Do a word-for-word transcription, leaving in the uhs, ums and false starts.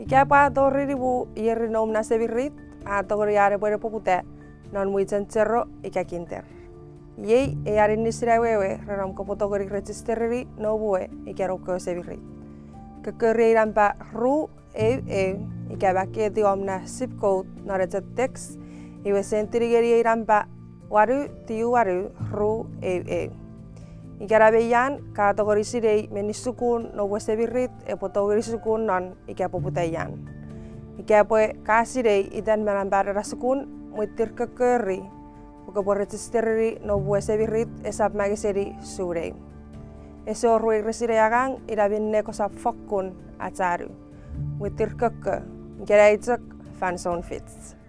Ikä pa torririvu ieri noumna sevirit a togoriare puede popute non muizen cerro ikä kinter. Jei e arin nisirawewe renom kopotogori registerri no bue ikä rukko sevirit. Kekeriirampa ru eu eu ikä väkieti omna zip code noretset text iwe sentirigeriirampa waru tiu waru ru eu eu. Ikä rabeyan kategorisirei menisukun no bue sevirit e potogorisukun non ikä poputayan. Ikä poe kasirei itan melamparasukun muittir kekeri buka po registerri no bue sevirit esap magiseri surei. Eso rui resireagang irabinne kosap fokkun atsaru. Muittir keke, ikä räitsök fanson fits.